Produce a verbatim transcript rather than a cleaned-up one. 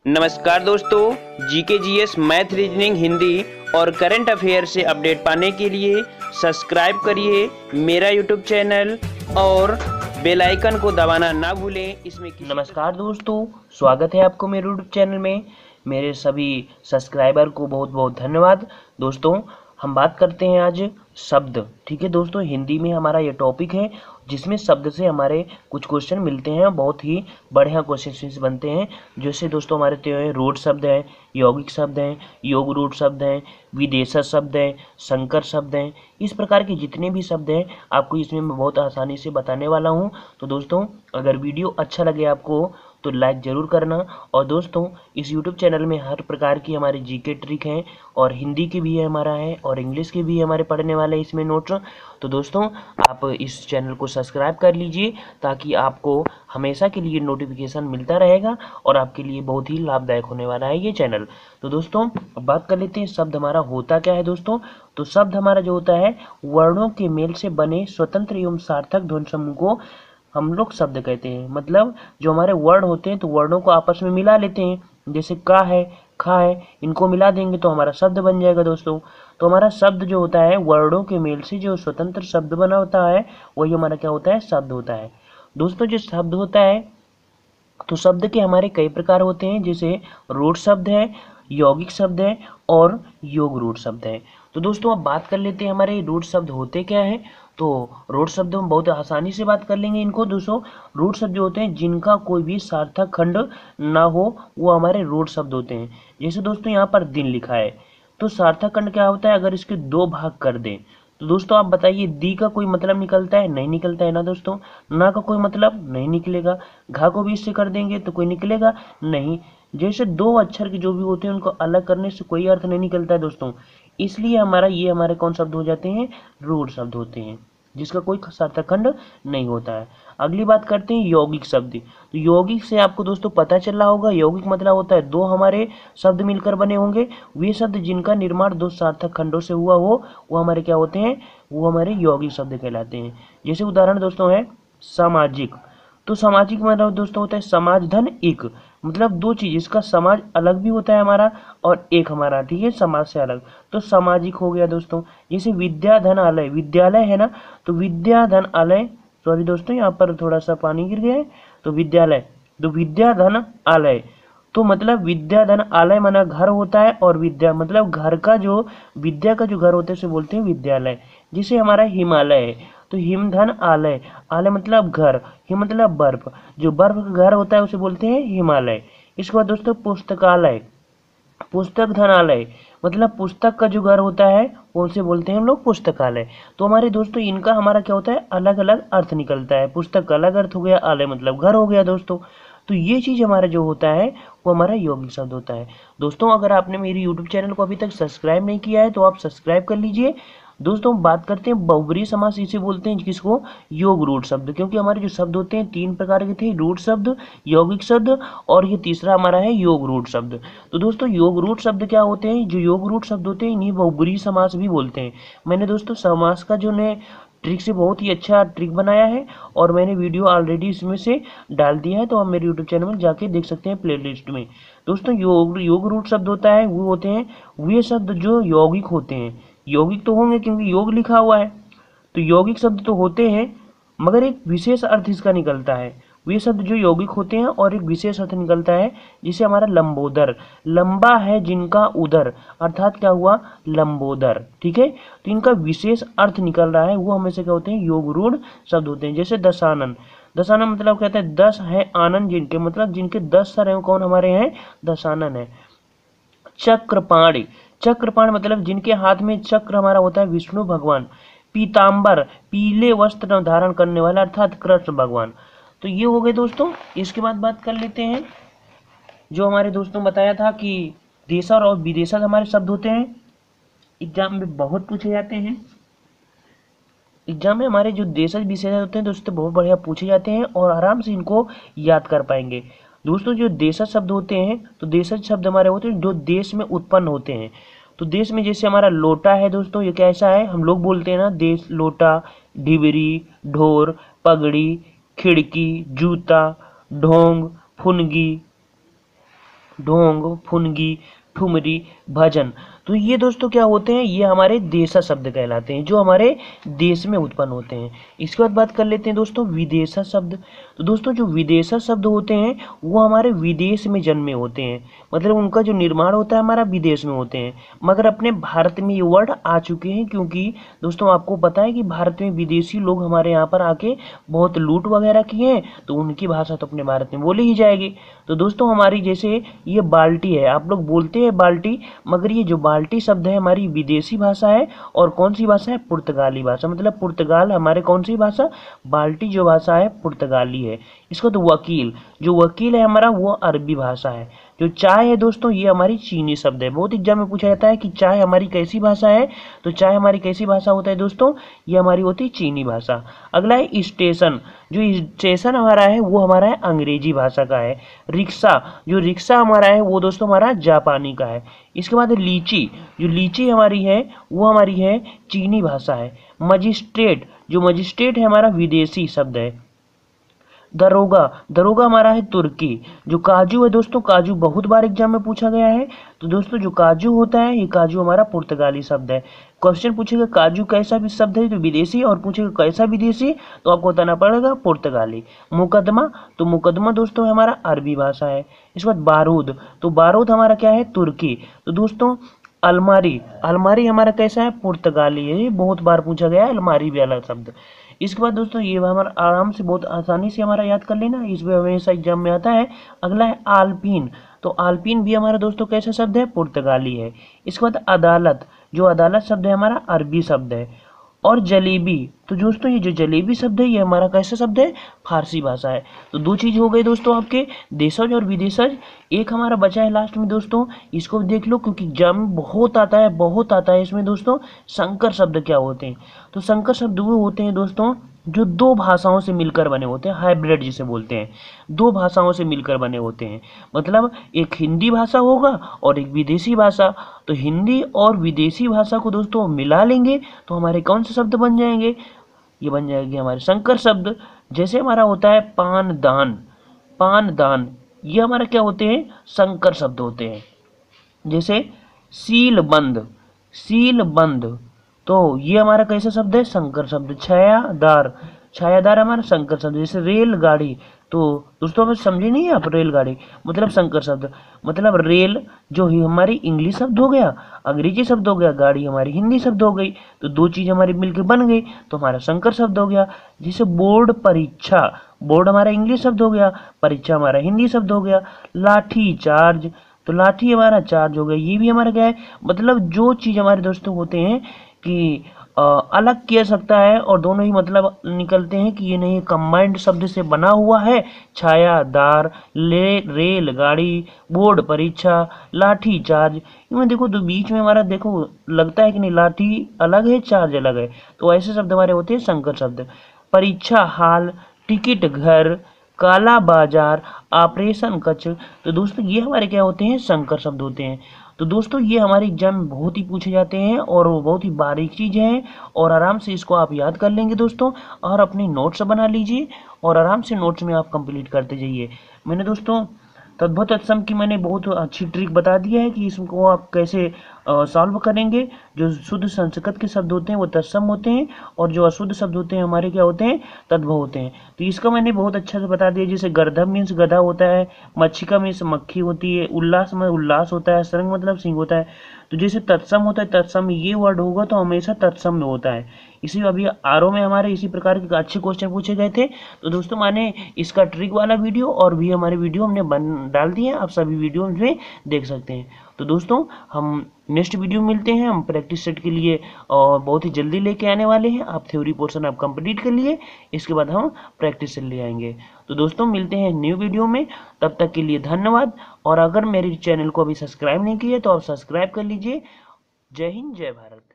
नमस्कार दोस्तों, GK GS math reasoning Hindi और करंट अफेयर से अपडेट पाने के लिए सब्सक्राइब करिए मेरा यूट्यूब चैनल और बेल आइकन को दबाना ना भूलें। इसमें नमस्कार दोस्तों, स्वागत है आपको मेरे यूट्यूब चैनल में। मेरे सभी सब्सक्राइबर को बहुत बहुत धन्यवाद। दोस्तों, हम बात करते हैं आज शब्द। ठीक है दोस्तों, हिंदी में हमारा ये टॉपिक है जिसमें शब्द से हमारे कुछ क्वेश्चन मिलते हैं, बहुत ही बढ़िया क्वेश्चन बनते हैं। जैसे दोस्तों हमारे तो रूट शब्द हैं, यौगिक शब्द हैं, योग रूट शब्द हैं, विदेशज शब्द हैं, संकर शब्द हैं। इस प्रकार के जितने भी शब्द हैं आपको इसमें मैं बहुत आसानी से बताने वाला हूँ। तो दोस्तों, अगर वीडियो अच्छा लगे आपको तो लाइक ज़रूर करना। और दोस्तों, इस यूट्यूब चैनल में हर प्रकार की हमारी जीके ट्रिक हैं और हिंदी की भी है हमारा है और इंग्लिश के भी हमारे पढ़ने वाले इसमें नोट्स। तो दोस्तों, आप इस चैनल को सब्सक्राइब कर लीजिए ताकि आपको हमेशा के लिए नोटिफिकेशन मिलता रहेगा और आपके लिए बहुत ही लाभदायक होने वाला है ये चैनल। तो दोस्तों, अब बात कर लेते हैं शब्द हमारा होता क्या है। दोस्तों, तो शब्द हमारा जो होता है वर्णों के मेल से बने स्वतंत्र एवं सार्थक ध्वनि समूह को हम लोग शब्द कहते हैं। मतलब जो हमारे वर्ड होते हैं तो वर्णों को आपस में मिला लेते हैं। जैसे का है, खा है, इनको मिला देंगे तो हमारा शब्द बन जाएगा। दोस्तों, तो हमारा शब्द जो होता है वर्णों के मेल से जो स्वतंत्र शब्द बना होता है वही हमारा क्या होता है, शब्द होता है। दोस्तों, जो शब्द होता है तो शब्द के हमारे कई प्रकार होते हैं, जैसे रूट शब्द है, यौगिक शब्द है और योग रूट शब्द है। तो दोस्तों, अब बात कर लेते हैं हमारे रूट शब्द होते क्या है। तो रूट शब्द हम बहुत आसानी से बात कर लेंगे इनको। दोस्तों, रूट शब्द जो होते हैं जिनका कोई भी सार्थक खंड ना हो वो हमारे रूट शब्द होते हैं। जैसे दोस्तों यहाँ पर दिन लिखा है तो सार्थक खंड क्या होता है, अगर इसके दो भाग कर दें तो दोस्तों आप बताइए, दी का कोई मतलब निकलता है? नहीं निकलता है ना दोस्तों। ना का कोई मतलब नहीं निकलेगा। घा को भी इससे कर देंगे तो कोई निकलेगा नहीं। जैसे दो अक्षर के जो भी होते हैं उनको अलग करने से कोई अर्थ नहीं निकलता है दोस्तों। इसलिए हमारा ये हमारे कौन शब्द हो जाते हैं, रूट शब्द होते हैं, जिसका कोई सार्थक खंड नहीं होता है। अगली बात करते हैं यौगिक शब्द। तो यौगिक से आपको दोस्तों पता चल रहा होगा, यौगिक मतलब होता है दो हमारे शब्द मिलकर बने होंगे। वे शब्द जिनका निर्माण दो सार्थक खंडों से हुआ हो वो हमारे क्या होते हैं, वो हमारे यौगिक शब्द कहलाते हैं। जैसे उदाहरण दोस्तों है सामाजिक। तो सामाजिक मतलब दोस्तों होता है समाज धन एक, मतलब दो चीज, इसका समाज अलग भी होता है हमारा और एक हमारा, ठीक है, समाज से अलग, तो सामाजिक हो गया दोस्तों। जैसे विद्या धन आलय, विद्यालय है ना, तो विद्या धन आलय, सॉरी दोस्तों यहाँ पर थोड़ा सा पानी गिर गया है, तो विद्यालय, तो विद्या धन आलय, तो मतलब विद्या धन आलय माना घर होता है और विद्या मतलब घर का जो विद्या का जो घर होता है उसे बोलते हैं विद्यालय। जिसे हमारा हिमालय है, तो हिम धन आलय, आलय मतलब घर, हिम मतलब बर्फ, जो बर्फ का घर होता है उसे बोलते हैं हिमालय। इसके बाद दोस्तों पुस्तकालय, पुस्तक धनालय मतलब पुस्तक का जो घर होता है उसे बोलते हैं हम लोग पुस्तकालय। तो हमारे दोस्तों इनका हमारा क्या होता है, अलग अलग अर्थ निकलता है। पुस्तक का अलग अर्थ हो गया, आलय मतलब घर हो गया दोस्तों। तो ये चीज़ हमारा जो होता है वो हमारा यौगिक शब्द होता है। दोस्तों, अगर आपने मेरी यूट्यूब चैनल को अभी तक सब्सक्राइब नहीं किया है तो आप सब्सक्राइब कर लीजिए। दोस्तों, बात करते हैं बहुब्रीहि समास, इसे बोलते हैं किसको, योग रूट शब्द, क्योंकि हमारे जो शब्द होते हैं तीन प्रकार के थे, रूट शब्द, यौगिक शब्द और ये तीसरा हमारा है योग रूट शब्द। तो दोस्तों, योग रूट शब्द क्या होते हैं, जो योग रूट शब्द होते हैं इन्हीं बहुब्रीहि समास भी बोलते हैं। मैंने दोस्तों समास का जो ने ट्रिक से बहुत ही अच्छा ट्रिक बनाया है और मैंने वीडियो ऑलरेडी इसमें से डाल दिया है, तो आप मेरे यूट्यूब चैनल में जाके देख सकते हैं प्लेलिस्ट में। दोस्तों, योग योग रूट शब्द होता है वो होते हैं वे शब्द जो यौगिक होते हैं। यौगिक तो होंगे क्योंकि योग लिखा हुआ है, तो यौगिक शब्द तो होते हैं मगर एक विशेष अर्थ इसका निकलता है। वे शब्द जो यौगिक होते हैं और एक विशेष अर्थ निकलता है, जिसे हमारा लंबोदर, लंबा है जिनका उदर, अर्थात क्या हुआ, लंबोदर, ठीक है। तो इनका विशेष अर्थ निकल रहा है, वो हमेशा क्या होते हैं, योग रूढ़ शब्द होते हैं। जैसे दशानन, दशानन मतलब कहते हैं दस है आनंद जिनके, मतलब जिनके दस सर हैं कौन हमारे हैं, दशानन है। चक्रपाणी, चक्रपाण मतलब जिनके हाथ में चक्र हमारा होता है विष्णु भगवान। पीताम्बर, पीले वस्त्र धारण करने वाला अर्थात कृष्ण भगवान। तो ये हो गए दोस्तों। इसके बाद बात कर लेते हैं जो हमारे दोस्तों बताया था कि देशज और विदेशज हमारे शब्द होते हैं, एग्जाम में बहुत पूछे जाते हैं। एग्जाम में हमारे जो देशज विशेषज होते हैं दोस्तों बहुत बढ़िया पूछे जाते हैं और आराम से इनको याद कर पाएंगे। दोस्तों, जो देशज शब्द होते हैं तो देशज शब्द हमारे होते हैं जो देश में उत्पन्न होते हैं। तो देश में जैसे हमारा लोटा है दोस्तों, ये कैसा है, हम लोग बोलते हैं ना देश, लोटा, ढिबरी, ढोर, पगड़ी, खिड़की, जूता, ढोंग, फुनगी, ढोंग, फुनगी, ठुमरी, भजन। तो ये दोस्तों क्या होते हैं, ये हमारे देशा शब्द कहलाते हैं जो हमारे देश में उत्पन्न होते हैं। इसके बाद बात कर लेते हैं दोस्तों विदेशा शब्द। तो दोस्तों जो विदेशा शब्द होते हैं वो हमारे विदेश में जन्मे होते हैं, मतलब उनका जो निर्माण होता है हमारा विदेश में होते हैं, मगर अपने भारत में ये वर्ड आ चुके हैं क्योंकि दोस्तों आपको पता है कि भारत में विदेशी लोग हमारे यहाँ पर आके बहुत लूट वगैरह किए हैं, तो उनकी भाषा तो अपने भारत में बोली ही जाएगी। तो दोस्तों हमारी जैसे ये बाल्टी है, आप लोग बोलते हैं बाल्टी, मगर ये जो बाल्टी शब्द है हमारी विदेशी भाषा है। और कौन सी भाषा है, पुर्तगाली भाषा, मतलब पुर्तगाल हमारे कौन सी भाषा, बाल्टी जो भाषा है पुर्तगाली है। इसको तो वकील, जो वकील है हमारा वो अरबी भाषा है। जो चाय है दोस्तों ये हमारी चीनी शब्द है। बहुत एग्जाम में पूछा जाता है कि चाय हमारी कैसी भाषा है, तो चाय हमारी कैसी भाषा होता है दोस्तों, ये हमारी होती है चीनी भाषा। अगला है स्टेशन, जो स्टेशन हमारा है वो हमारा है अंग्रेजी भाषा का है। रिक्शा, जो रिक्शा हमारा है वो दोस्तों हमारा जापानी का है। इसके बाद लीची, जो लीची हमारी है वो हमारी है चीनी भाषा है। मजिस्ट्रेट, जो मजिस्ट्रेट है हमारा विदेशी शब्द है। दरोगा, दरोगा हमारा है तुर्की। जो काजू है दोस्तों, काजू बहुत बार एग्जाम में पूछा गया है, तो दोस्तों जो काजू होता है ये काजू हमारा पुर्तगाली शब्द है। क्वेश्चन पूछेगा काजू कैसा भी शब्द है तो विदेशी, और पूछेगा कैसा विदेशी तो आपको बताना पड़ेगा पुर्तगाली। मुकदमा, तो मुकदमा दोस्तों हमारा अरबी भाषा है। इसके बाद बारूद, तो बारूद हमारा क्या है तुर्की। तो दोस्तों अलमारी, अलमारी हमारा कैसा है पुर्तगाली है, ये बहुत बार पूछा गया है अलमारी भी अलग शब्द। इसके बाद दोस्तों ये हमारा आराम से बहुत आसानी से हमारा याद कर लेना, इसमें हमेशा एग्जाम में आता है। अगला है आल्पीन, तो आल्पीन भी हमारा दोस्तों कैसा शब्द है पुर्तगाली है। इसके बाद अदालत, जो अदालत शब्द है हमारा अरबी शब्द है। और जलेबी, तो दोस्तों ये जो जलेबी शब्द है ये हमारा कैसा शब्द है फारसी भाषा है। तो दो चीज हो गई दोस्तों आपके देशज और विदेशज। एक हमारा बचा है लास्ट में दोस्तों, इसको देख लो क्योंकि एग्जाम में बहुत आता है बहुत आता है इसमें दोस्तों, संकर शब्द क्या होते हैं। तो संकर शब्द वो होते हैं दोस्तों जो दो भाषाओं से मिलकर बने होते हैं, हाइब्रिड जिसे बोलते हैं, दो भाषाओं से मिलकर बने होते हैं। मतलब एक हिंदी भाषा होगा और एक विदेशी भाषा, तो हिंदी और विदेशी भाषा को दोस्तों मिला लेंगे तो हमारे कौन से शब्द बन जाएंगे, ये बन जाएंगे हमारे संकर शब्द। जैसे हमारा होता है पान दान, पान दान ये हमारा क्या होते हैं संकर शब्द होते हैं। जैसे सील बंद, सील बंद, तो ये हमारा कैसा शब्द है संकर शब्द। छायादार, छायादार हमारा संकर शब्द। जैसे रेलगाड़ी, तो दोस्तों हमें समझे नहीं आप, रेलगाड़ी मतलब संकर शब्द, मतलब रेल जो ही हमारी इंग्लिश शब्द हो गया, अंग्रेजी शब्द हो गया, गाड़ी हमारी हिंदी शब्द हो गई, तो दो चीज हमारी मिलकर बन गई तो हमारा संकर शब्द हो गया। जैसे बोर्ड परीक्षा, बोर्ड हमारा इंग्लिश शब्द हो गया, परीक्षा हमारा हिंदी शब्द हो गया। लाठी चार्ज, तो लाठी हमारा चार्ज हो गया, ये भी हमारा क्या है, मतलब जो चीज हमारे दोस्तों होते हैं कि आ, अलग किया सकता है और दोनों ही मतलब निकलते हैं कि ये नहीं कंबाइंड शब्द से बना हुआ है। छायादार, ले रेल गाड़ी, बोर्ड परीक्षा, लाठी चार्ज, इनमें देखो तो बीच में हमारा देखो लगता है कि नहीं लाठी अलग है चार्ज अलग है, तो ऐसे शब्द हमारे होते हैं संकर शब्द। परीक्षा हाल, टिकट घर, काला बाजार, ऑपरेशन कक्ष, तो दोस्तों ये हमारे क्या होते हैं संकर शब्द होते हैं। तो दोस्तों ये हमारे एग्जाम में बहुत ही पूछे जाते हैं और वो बहुत ही बारीक चीज़ें हैं और आराम से इसको आप याद कर लेंगे दोस्तों, और अपनी नोट्स बना लीजिए और आराम से नोट्स में आप कंप्लीट करते जाइए। मैंने दोस्तों तद्भव तत्सम की मैंने बहुत अच्छी ट्रिक बता दी है कि इसको आप कैसे सॉल्व करेंगे। जो शुद्ध संस्कृत के शब्द होते हैं वो तत्सम होते हैं और जो अशुद्ध शब्द होते हैं हमारे क्या होते हैं तद्भव होते हैं। तो इसका मैंने बहुत अच्छा से बता दिया। जैसे गर्दभ मीन्स गधा होता है, मच्छिका मीन्स मक्खी होती है, उल्लास में उल्लास होता है, सरंग मतलब सिंह होता है। तो जैसे तत्सम होता है, तत्सम में ये वर्ड होगा तो हमेशा तत्सम में होता है। इसी अभी आरओ में हमारे इसी प्रकार के अच्छे क्वेश्चन पूछे गए थे। तो दोस्तों मैंने इसका ट्रिक वाला वीडियो और भी हमारे वीडियो हमने बन डाल दिए हैं, आप सभी वीडियो में देख सकते हैं। तो दोस्तों हम नेक्स्ट वीडियो में मिलते हैं, हम प्रैक्टिस सेट के लिए और बहुत ही जल्दी लेके आने वाले हैं। आप थ्योरी पोर्शन आप कंप्लीट कर लिए, इसके बाद हम प्रैक्टिस सेट ले आएंगे। तो दोस्तों मिलते हैं न्यू वीडियो में, तब तक के लिए धन्यवाद। और अगर मेरे चैनल को अभी सब्सक्राइब नहीं किया तो आप सब्सक्राइब कर लीजिए। जय हिंद, जय भारत।